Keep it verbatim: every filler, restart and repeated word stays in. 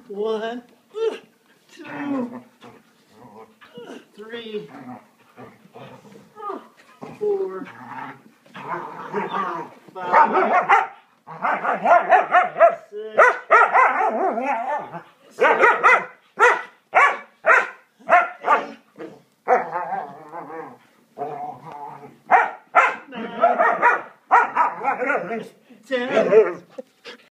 One, two, three, four, five, six, seven, eight, nine, ten.